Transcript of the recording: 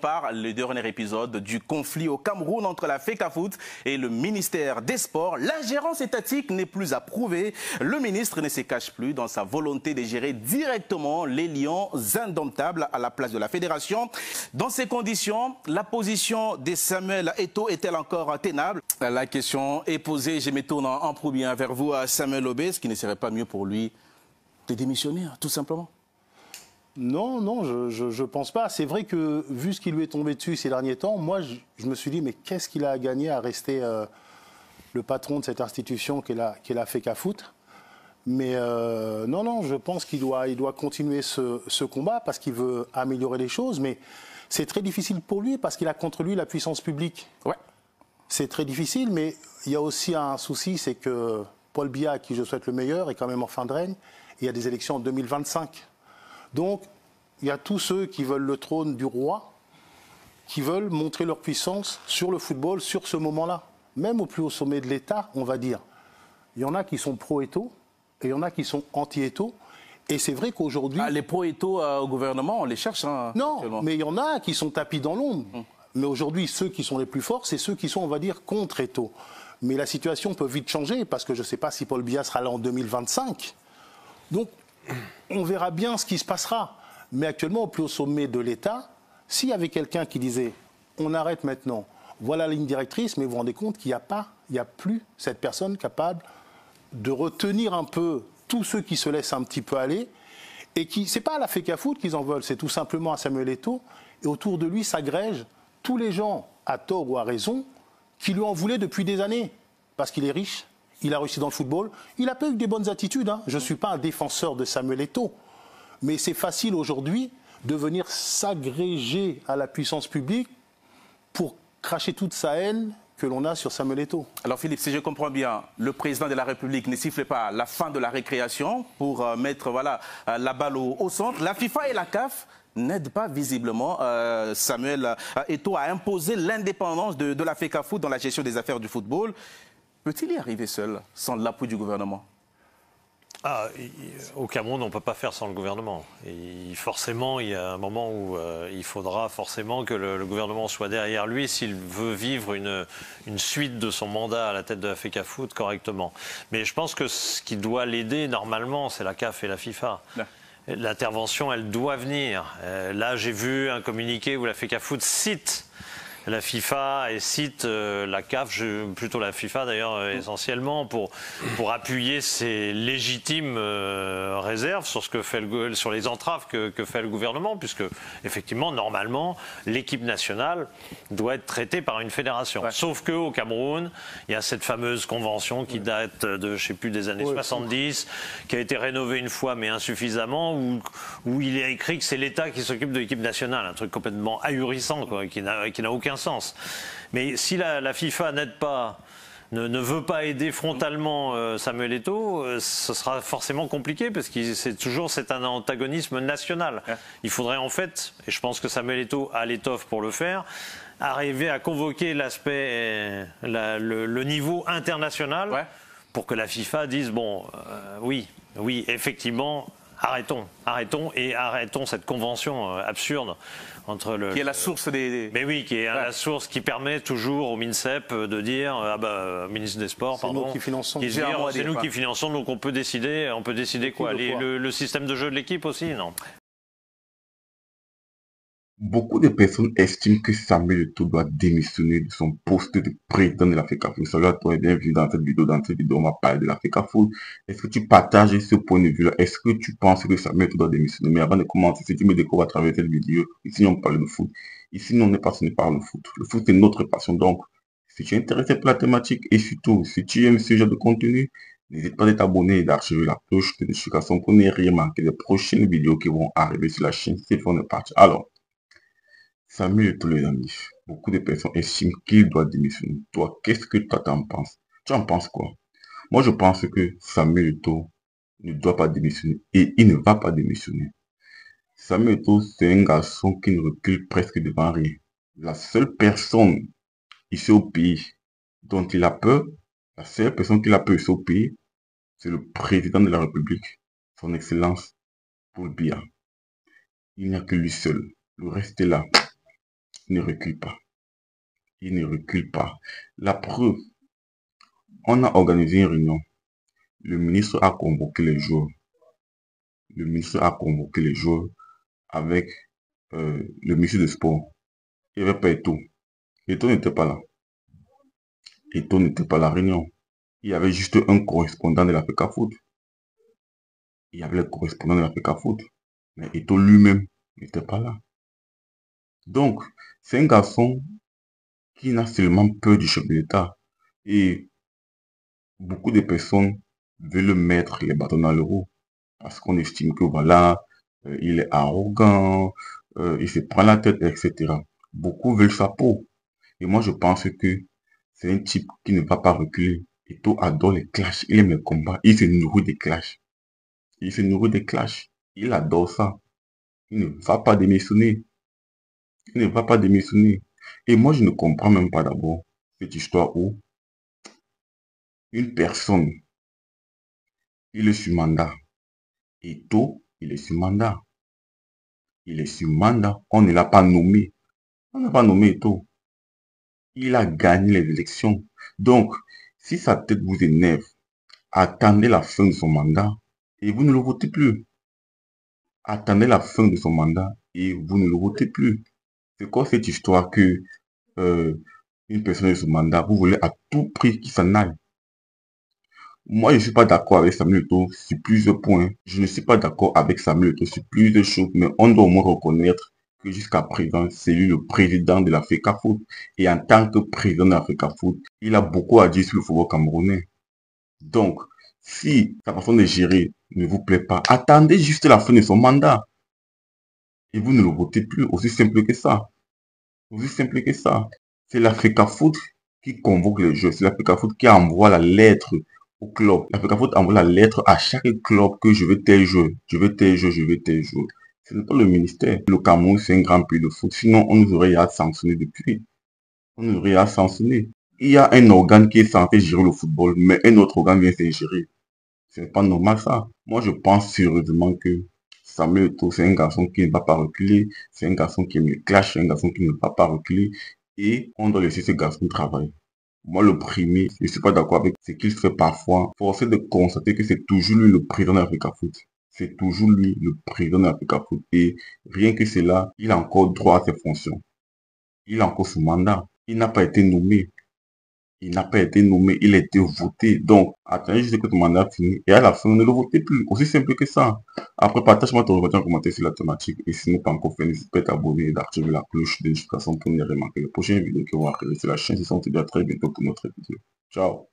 Par le dernier épisode du conflit au Cameroun entre la FECAFOOT et le ministère des Sports, l'ingérence étatique n'est plus à prouver. Le ministre ne se cache plus dans sa volonté de gérer directement les lions indomptables à la place de la fédération. Dans ces conditions, la position de Samuel Eto'o est-elle encore tenable? La question est posée. Je me tourne en premier vers vous, Samuel Obé. Est-ce qu'il ne serait pas mieux pour lui de démissionner, tout simplement? Non, je pense pas. C'est vrai que, vu ce qui lui est tombé dessus ces derniers temps, moi, je me suis dit, mais qu'est-ce qu'il a à gagner à rester le patron de cette institution qu'est la FECAFOOT? Mais non, je pense qu'il doit continuer ce combat parce qu'il veut améliorer les choses. Mais c'est très difficile pour lui parce qu'il a contre lui la puissance publique. Ouais. C'est très difficile, mais il y a aussi un souci, c'est que Paul Biya, à qui je souhaite le meilleur, est quand même en fin de règne. Et il y a des élections en 2025. Donc, il y a tous ceux qui veulent le trône du roi, qui veulent montrer leur puissance sur le football, sur ce moment-là. Même au plus haut sommet de l'État, on va dire. Il y en a qui sont pro-Eto'o et il y en a qui sont anti-Eto'o. Et c'est vrai qu'aujourd'hui... les pro-Eto'o au gouvernement, on les cherche. Non, mais il y en a qui sont tapis dans l'ombre. Mais aujourd'hui, ceux qui sont les plus forts, c'est ceux qui sont, on va dire, contre Eto'o. Mais la situation peut vite changer, parce que je ne sais pas si Paul Biya sera là en 2025. Donc, on verra bien ce qui se passera. Mais actuellement, au plus haut sommet de l'État, s'il y avait quelqu'un qui disait « on arrête maintenant, voilà la ligne directrice », mais vous vous rendez compte qu'il n'y a plus cette personne capable de retenir un peu tous ceux qui se laissent un petit peu aller, et qui, c'est pas à la FECAFOOT qu'ils en veulent, c'est tout simplement à Samuel Eto'o, et autour de lui s'agrègent tous les gens, à tort ou à raison, qui lui en voulaient depuis des années, parce qu'il est riche. Il a réussi dans le football. Il a pas eu que des bonnes attitudes. Je ne suis pas un défenseur de Samuel Eto'o. Mais c'est facile aujourd'hui de venir s'agréger à la puissance publique pour cracher toute sa haine que l'on a sur Samuel Eto'o. Alors Philippe, si je comprends bien, le président de la République ne siffle pas la fin de la récréation pour mettre la balle au centre. La FIFA et la CAF n'aident pas visiblement Samuel Eto'o à imposer l'indépendance de la FECAFOOT dans la gestion des affaires du football. Peut-il y arriver seul, sans l'appui du gouvernement? Au Cameroun, on ne peut pas faire sans le gouvernement. Forcément, il y a un moment où il faudra forcément que le gouvernement soit derrière lui s'il veut vivre une suite de son mandat à la tête de la FECAFOOT correctement. Mais je pense que ce qui doit l'aider normalement, c'est la CAF et la FIFA. Ouais. L'intervention, elle doit venir. Là, j'ai vu un communiqué où la FECAFOOT cite la FIFA et cite la CAF, plutôt la FIFA d'ailleurs essentiellement, pour appuyer ses légitimes réserves sur ce que fait sur les entraves que fait le gouvernement, puisque effectivement normalement l'équipe nationale doit être traitée par une fédération. Ouais. Sauf qu'au Cameroun, il y a cette fameuse convention qui date de je sais plus des années 70, qui a été rénovée une fois mais insuffisamment, où il est écrit que c'est l'État qui s'occupe de l'équipe nationale, un truc complètement ahurissant quoi, qui n'a aucun sens. Mais si la FIFA n'aide pas, ne veut pas aider frontalement Samuel Eto'o, ce sera forcément compliqué parce que c'est un antagonisme national. Ouais. Il faudrait en fait, et je pense que Samuel Eto'o a l'étoffe pour le faire, arriver à convoquer le niveau international pour que la FIFA dise bon, oui, effectivement. Arrêtons cette convention absurde entre qui est la source des... Mais oui, qui est la source qui permet toujours au MINSEP de dire, ministre des Sports, pardon, nous qui finançons. C'est nous qui finançons, donc on peut décider quoi, le système de jeu de l'équipe aussi, non? Beaucoup de personnes estiment que Samuel Eto'o doit démissionner de son poste de président de la FECAFOOT. Cela, tu as bien vu dans cette vidéo. Dans cette vidéo, on va parler de la FECAFOOT. Est-ce que tu partages ce point de vue-là? Est-ce que tu penses que Samuel Eto'o doit démissionner? Mais avant de commencer, si tu me découvres à travers cette vidéo, ici on parle de foot. Ici, on n'est pas passionné par le foot. Le foot, c'est notre passion. Donc, si tu es intéressé par la thématique et surtout, si tu aimes ce genre de contenu, n'hésite pas à t'abonner et d'activer la cloche de notification pour ne rien manquer des prochaines vidéos qui vont arriver sur la chaîne. C'est on est parti. Alors, Samuel Eto'o, les amis, beaucoup de personnes estiment qu'il doit démissionner. Toi, qu'est-ce que toi t'en penses? Tu en penses quoi? Moi, je pense que Samuel Eto'o ne doit pas démissionner et il ne va pas démissionner. Samuel Eto'o, c'est un garçon qui ne recule presque devant rien. La seule personne ici au pays dont il a peur, la seule personne qu'il a peur ici au pays, c'est le président de la République, son Excellence Paul Biya. Il n'y a que lui seul. Le reste est là. ne recule pas. Il ne recule pas. La preuve, on a organisé une réunion. Le ministre a convoqué les joueurs. Le ministre a convoqué les joueurs avec le ministre des Sports. Il n'y avait pas Eto'o. Eto'o n'était pas là. Eto'o n'était pas à la réunion. Il y avait juste un correspondant de la FECAFOOT. Il y avait le correspondant de la FECAFOOT. Mais Eto'o lui-même n'était pas là. Donc, c'est un garçon qui n'a seulement peur du chef de l'État. Et beaucoup de personnes veulent mettre les bâtons dans le roue. Parce qu'on estime que voilà, il est arrogant, il se prend la tête, etc. Beaucoup veulent sa peau. Et moi, je pense que c'est un type qui ne va pas reculer. Eto'o adore les clashs, il aime les combats, il se nourrit des clashs. Il se nourrit des clashs. Il adore ça. Il ne va pas démissionner. Il ne va pas démissionner. Et moi, je ne comprends même pas d'abord cette histoire où une personne, il est sur mandat. Eto'o, il est sur mandat. Il est sur mandat. On ne l'a pas nommé. On n'a pas nommé Eto'o. Il a gagné les élections. Donc, si sa tête vous énerve, attendez la fin de son mandat et vous ne le votez plus. Attendez la fin de son mandat et vous ne le votez plus. C'est quoi cette histoire que une personne est sous mandat, vous voulez à tout prix qu'il s'en aille? Moi, je ne suis pas d'accord avec Samuel Eto'o sur plusieurs points. Je ne suis pas d'accord avec Samuel Eto'o sur plusieurs choses, mais on doit au moins reconnaître que jusqu'à présent, c'est lui le président de la FECAFOOT. Et en tant que président de la FECAFOOT, il a beaucoup à dire sur le football camerounais. Donc, si sa façon de gérer ne vous plaît pas, attendez juste la fin de son mandat. Et vous ne le votez plus. Aussi simple que ça. Aussi simple que ça. C'est la FECAFOOT qui convoque les jeux. C'est la FECAFOOT qui envoie la lettre au club. La FECAFOOT envoie la lettre à chaque club que je veux tel jeu. Je veux tel jeu, je veux tel jeu. Ce n'est pas le ministère. Le Cameroun, c'est un grand pays de foot. Sinon, on nous aurait à sanctionner depuis. On nous aurait à sanctionner. Il y a un organe qui est censé gérer le football, mais un autre organe vient s'ingérer. C'est pas normal ça. Moi, je pense sérieusement que Samuel Eto'o, c'est un garçon qui ne va pas reculer. C'est un garçon qui aime le clash. C'est un garçon qui ne va pas reculer. Et on doit laisser ce garçon travailler. Moi, le premier, je ne suis pas d'accord avec ce qu'il fait parfois. Forcé de constater que c'est toujours lui le président de l'Africafoot. C'est toujours lui le président de l'Africafoot. Et rien que cela, il a encore droit à ses fonctions. Il a encore son mandat. Il n'a pas été nommé. Il n'a pas été nommé, il a été voté. Donc, attendez juste que ton mandat finisse. Et à la fin, ne le votez plus. Aussi simple que ça. Après, partage-moi ton revenu en commentaire sur la thématique. Et si ce n'est pas encore fait, n'hésite pas à t'abonner et d'activer la cloche de notification pour ne rien manquer les prochaines vidéos qui vont arriver sur la chaîne. Et on se dit à très bientôt pour notre vidéo. Ciao.